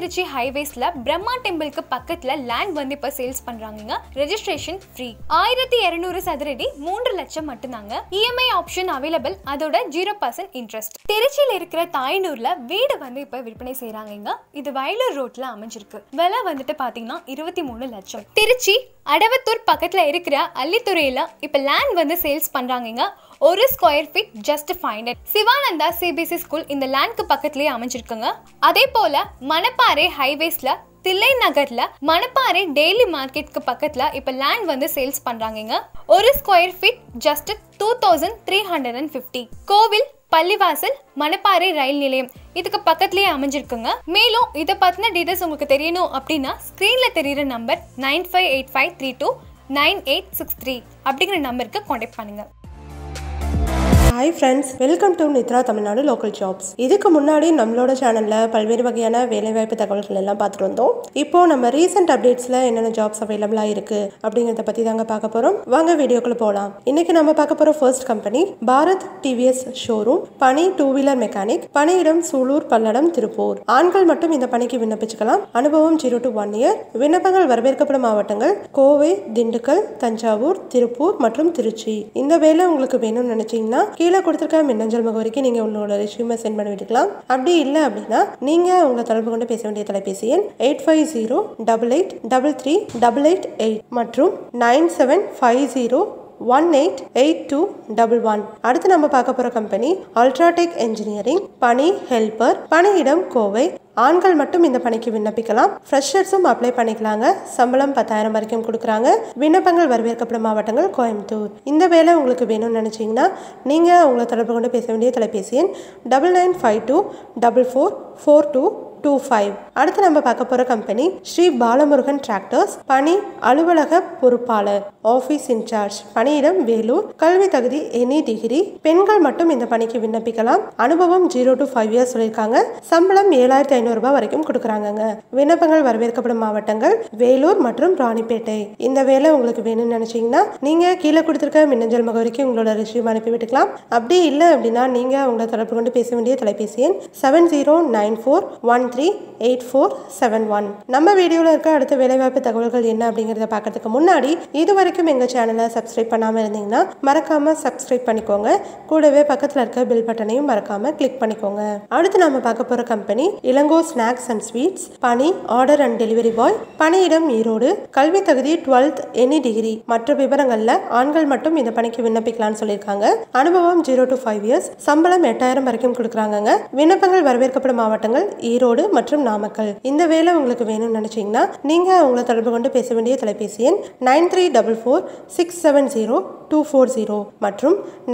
திருச்சி ஹைவேஸ்ல பிரம்மா டெம்பிளுக்கு பக்கத்துல லேண்ட் வந்து இப்ப சேல்ஸ் பண்றாங்க. Registration free. 1200 சதுரடி 3 லட்சம் மட்டும்தாங்க. EMI option available. அதோட 0% இன்ட்ரெஸ்ட். திருச்சியில இருக்கிற தாயனூர்ல வீடு வந்து இப்ப விற்பனை செய்யறாங்க. இது வயலூர் ரோட்ல அமைஞ்சிருக்கு. விலை வந்துட்டு பாத்தீங்கன்னா 23 லட்சம். திருச்சி அடவத்தூர் பக்கத்துல இருக்கிற அள்ளித்துறையில இப்ப லேண்ட் வந்து சேல்ஸ் பண்றாங்க. ஒரு square feet just 500. Sivananda CBSE school இந்த லேண்ட்க்கு பக்கத்துலயே அமைஞ்சிருக்குங்க. அதே போல மணப்பாறை ஹைவேஸ்ல தில்லை நகர்ல மணப்பாறை டெய்லி மார்க்கெட்க்கு பக்கத்துல இப்ப லேண்ட் வந்து சேல்ஸ் பண்றாங்க. ஒரு ஸ்கொயர் ஃபீட் ஜஸ்ட் 2350. கோவில் பள்ளிவாசல் மணப்பாறை ரயில் நிலையம் இதுக்கு பக்கத்துலயே அமைஞ்சிருக்குங்க. மேலும் இதை பத்தின டீடைல்ஸ் உங்களுக்கு தெரியணும் அப்படின்னா ஸ்கிரீன்ல தெரியுற நம்பர் 9585329863 அப்படிங்கிற நம்பருக்கு கான்டாக்ட் பண்ணுங்க. Hi friends, welcome to Nithra Tamil Nadu local jobs. இதுக்கு முன்னாடி நம்மளோட சேனலில் பல்வேறு வகையான வேலைவாய்ப்பு தகவல்கள் எல்லாம் பார்த்துட்டு வந்தோம். இப்போ நம்ம ரீசெண்ட் அப்டேட்ஸில் என்னென்ன ஜாப்ஸ் அவைலபிளாக இருக்குது அப்படிங்கிறத பற்றி தாங்க பார்க்க போகிறோம். வாங்க வீடியோக்குள்ளே போகலாம். இன்றைக்கி நம்ம பார்க்க போகிற first company Bharat TVS showroom. பணி 2 வீலர் மெக்கானிக். பணியிடம் சூலூர், பல்லடம், திருப்பூர். ஆண்கள் மட்டும் இந்த பணிக்கு விண்ணப்பிச்சுக்கலாம். அனுபவம் 0 to 1 year. விண்ணப்பங்கள் வரவேற்கப்படும் மாவட்டங்கள் கோவை, திண்டுக்கல், தஞ்சாவூர், திருப்பூர் மற்றும் திருச்சி. இந்த வேலை உங்களுக்கு வேணும்னு நினைச்சீங்கன்னா கீழே கொடுத்துருக்க மின்னஞ்சல் முகவரிக்கு நீங்கள் உங்களோட ரெஸ்யூமை சென்ட் பண்ணி விட்டுக்கலாம். அப்படி இல்லை அப்படின்னா நீங்கள் உங்களை தொடர்பு கொண்டு பேச வேண்டிய தொலைபேசி எண் 8508833888 மற்றும் 9750188211. அடுத்து நம்ம பார்க்க போகிற கம்பெனி அல்ட்ராடெக் இன்ஜினியரிங். பணி ஹெல்பர். பணியிடம் கோவை. ஆண்கள் மட்டும் இந்த பணிக்கு விண்ணப்பிக்கலாம். ஃப்ரெஷர்ஸும் அப்ளை பண்ணிக்கலாங்க. சம்பளம் 10,000 வரைக்கும் கொடுக்குறாங்க. விண்ணப்பங்கள் வரவேற்கப்படும் மாவட்டங்கள் கோயம்புத்தூர். இந்த வேலை உங்களுக்கு வேணும்னு நினச்சிங்கன்னா நீங்கள் உங்களை தொடர்பு கொண்டு பேச வேண்டிய தொலைபேசி எண் 9952444225. அடுத்து நம்ம பார்க்க போகிற கம்பெனி ஸ்ரீ பாலமுருகன் டிராக்டர்ஸ். பணி அலுவலக பொறுப்பாளர், ஆஃபீஸ் இன்சார்ஜ். பணியிடம் வேலூர். கல்வி தகுதி எனி டிகிரி. பெண்கள் மட்டும் இந்த பணிக்கு விண்ணப்பிக்கலாம். அனுபவம் 0 to 5 years சொல்லியிருக்காங்க. சம்பளம் 7500 ரூபாய் வரைக்கும் கொடுக்குறாங்க. விண்ணப்பங்கள் வரவேற்கப்படும் மாவட்டங்கள் வேலூர் மற்றும் ராணிப்பேட்டை. இந்த வேலை உங்களுக்கு வேணும்னு நினைச்சீங்கன்னா நீங்க கீழே கொடுத்துருக்க மின்னஞ்சல் முகவரிக்கு உங்களோட ரெஸ்யூம் அனுப்பி விட்டுக்கலாம். அப்படி இல்லை அப்படின்னா நீங்க உங்களை தொடர்பு கொண்டு பேச வேண்டிய தொலைபேசி எண் 7094138471. நம்ம வீடியோவில் இருக்க அடுத்த வேலைவாய்ப்பு தகவல்கள் என்ன அப்படிங்கிறத பார்க்கறதுக்கு முன்னாடி இது வரைக்கும் எங்கள் சேனலை சப்ஸ்கிரைப் பண்ணாமல் இருந்தீங்கன்னா மறக்காம சப்ஸ்கிரைப் பண்ணிக்கோங்க. கூடவே பக்கத்தில் இருக்க பெல் பட்டனையும் மறக்காம கிளிக் பண்ணிக்கோங்க. அடுத்து நம்ம பார்க்க போகிற company Ilango snacks and sweets. பணி ஆர்டர் அண்ட் டெலிவரி பாய். பணியிடம் ஈரோடு. கல்வி தகுதி 12th எனி டிகிரி. மற்ற விவரங்கள்ல ஆண்கள் மட்டும் இந்த பணிக்கு விண்ணப்பிக்கலாம்னு சொல்லியிருக்காங்க. அனுபவம் 0 to 5 years. சம்பளம் 8000 வரைக்கும் கொடுக்குறாங்க. விண்ணப்பங்கள் வரவேற்கப்படும் மாவட்டங்கள் ஈரோடு மற்றும் நாமக்கல். இந்த வேலை உங்களுக்கு வேணும்னு நினைச்சீங்கன்னா நீங்க உங்களை தொடர்பு கொண்டு பேச வேண்டிய தொலைபேசி எண் 9344670240 மற்றும்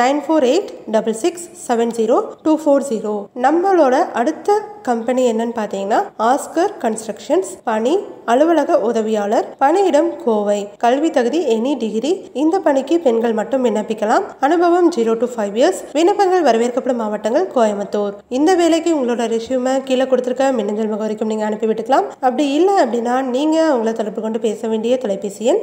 9486670240. நம்மளோட அடுத்த கம்பெனி என்னன்னு பார்த்தீங்கன்னா ஆஸ்கர் கன்ஸ்ட்ரக்ஷன்ஸ். பணி அலுவலக உதவியாளர். பணியிடம் கோவை. கல்வி தகுதி எனி டிகிரி. இந்த பணிக்கு பெண்கள் மட்டும் விண்ணப்பிக்கலாம். அனுபவம் 0 to 5 years. விண்ணப்பங்கள் வரவேற்கப்படும் மாவட்டங்கள் கோயம்புத்தூர். இந்த வேலைக்கு உங்களோட ரெஸ்யூமை கீழே கொடுத்துருக்க மின்னஞ்சல் முகவரிக்கும் நீங்க அனுப்பி விட்டுக்கலாம். அப்படி இல்லை அப்படின்னா நீங்க உங்களை தொடர்பு கொண்டு பேச வேண்டிய தொலைபேசி எண்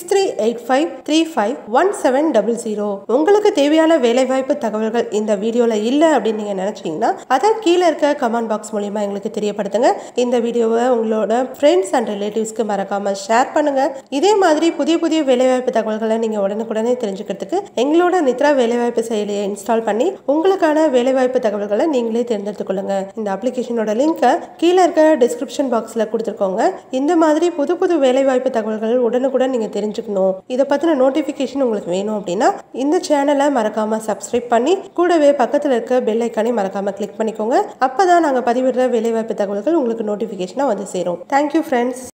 6385351700. உங்களுக்கு தேவையான வேலைவாய்ப்பு தகவல்கள் இந்த வீடியோல இல்லை அப்படின்னு நீங்க நினைச்சீங்கன்னா அதை கீழே இருக்க கமெண்ட் பாக்ஸ் மூலமா எங்களுக்கு தெரியப்படுத்துங்க. இந்த வீடியோவை உங்களோட ஃப்ரெண்ட்ஸ் அண்ட் ரிலேட்டிவ்ஸ்க்கு மறக்காம ஷேர் பண்ணுங்க. இதே மாதிரி புதிய புதிய வேலைவாய்ப்பு தகவல்களை நீங்க உடனுக்குடனே தெரிஞ்சுக்கிறதுக்கு எங்களோட நித்ரா வேலைவாய்ப்பு செயலியை இன்ஸ்டால் பண்ணி உங்களுக்கான வேலைவாய்ப்பு தகவல்களை நீங்களே தேர்ந்தெடுத்துக் கொள்ளுங்க. இந்த அப்ளிகேஷனோட லிங்கை கீழே இருக்க டிஸ்கிரிப்ஷன் பாக்ஸ்ல கொடுத்துருக்கோங்க. இந்த மாதிரி புது புது வேலைவாய்ப்பு தகவல்கள் உடனுக்குடன் நீங்க தெரிஞ்சுக்கணும். இதை பத்தின நோட்டிபிகேஷன் உங்களுக்கு வேணும் அப்படின்னா இந்த சேனலை மறக்காம சப்ஸ்கிரைப் பண்ணி கூடவே பக்கத்தில் இருக்க பெல் ஐக்கானை மறக்காம கிளிக் பண்ணிக்கோங்க. அப்பதான் நாங்க பதிவிடுற வேலைவாய்ப்பு தகவல்கள் உங்களுக்கு நோட்டிபிகேஷனா வந்து சேரும். Thank you friends.